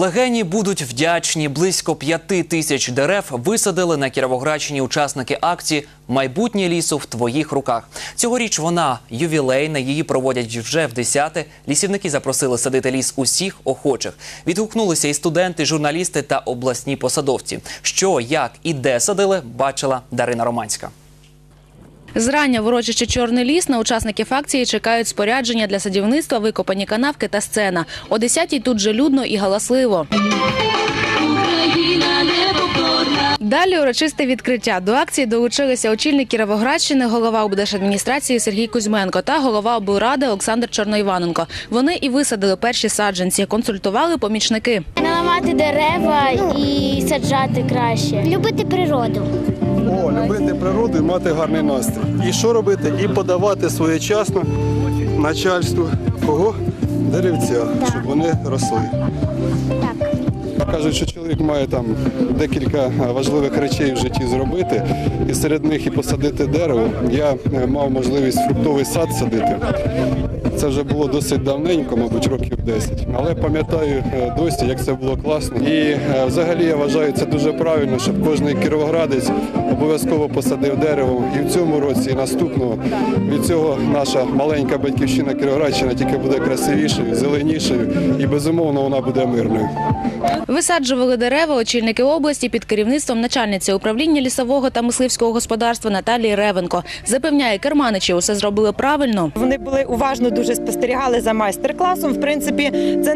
Легені будуть вдячні. Близько 5 тисяч дерев висадили на Кіровоградщині учасники акції «Майбутнє лісу в твоїх руках». Цьогоріч вона ювілейна, її проводять вже в 10-те. Лісівники запросили садити ліс усіх охочих. Відгукнулися і студенти, журналісти та обласні посадовці. Що, як і де садили, бачила Дарина Романська. Зрання в урочище «Чорний ліс» на учасників акції чекають спорядження для садівництва, викопані канавки та сцена. О 10-й тут же людно і галасливо. Далі урочисте відкриття. До акції долучилися очільник Кіровоградщини, голова облдержадміністрації Сергій Кузьменко та голова облради Олександр Чорноїваненко. Вони і висадили перші саджанці, консультували помічники. Наламати дерева і саджати краще. Любити природу. Любити природу і мати гарний настрій. І що робити? І подавати своєчасно начальству кого? Деревця, щоб вони росли. Так. Кажуть, що чоловік має там декілька важливих речей в житті зробити, і серед них і посадити дерево. Я мав можливість фруктовий сад садити. Це вже було досить давненько, мабуть, років 10. Але пам'ятаю досі, як це було класно. І взагалі я вважаю, це дуже правильно, щоб кожен кіровоградець обов'язково посадив дерево. І в цьому році, і наступного. Від цього наша маленька батьківщина Кіровоградщина тільки буде красивішою, зеленішою і, безумовно, вона буде мирною. Висаджували дерева очільники області під керівництвом начальниці управління лісового та мисливського господарства Наталії Ревенко. Запевняє, керманичі усе зробили правильно. Вони були уважно дуже спостерігали за майстер-класом. В принципі, це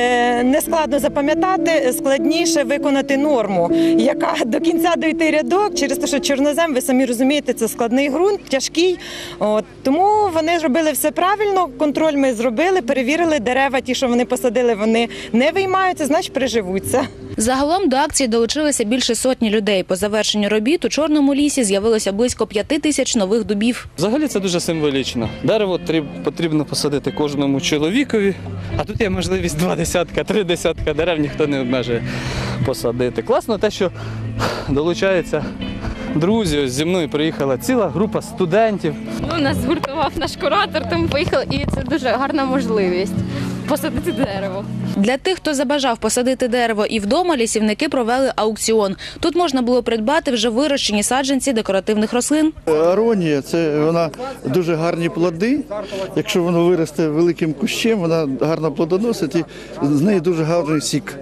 не складно запам'ятати, складніше виконати норму, яка до кінця дойти рядок, через те, що чорнозем, ви самі розумієте, це складний ґрунт, тяжкий. Тому вони зробили все правильно, контроль ми зробили, перевірили дерева, ті, що вони посадили, вони не виймаються, значить приживуться. Загалом до акції долучилися більше сотні людей. По завершенню робіт у Чорному лісі з'явилося близько 5 тисяч нових дубів. Взагалі це дуже символічно. Дерево потрібно посадити кожному чоловікові, а тут є можливість 2 десятка, 3 десятка дерев, ніхто не обмежує посадити. Класно те, що долучаються друзі. Ось зі мною приїхала ціла група студентів. Нас згуртував наш куратор, тому поїхали, і це дуже гарна можливість посадити дерево. Для тих, хто забажав посадити дерево і вдома, лісівники провели аукціон. Тут можна було придбати вже вирощені саджанці декоративних рослин. Аронія – це вона дуже гарні плоди. Якщо воно виросте великим кущем, вона гарно плодоносить і з неї дуже гарний сік.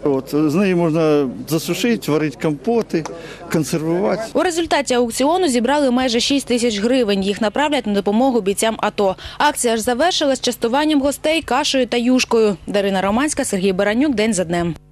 З неї можна засушити, варити компоти, консервувати. У результаті аукціону зібрали майже 6 тисяч гривень. Їх направлять на допомогу бійцям АТО. Акція ж завершилась частуванням гостей кашею та юшкою. Дарина Романська, Сергій Баранюк. День за днем.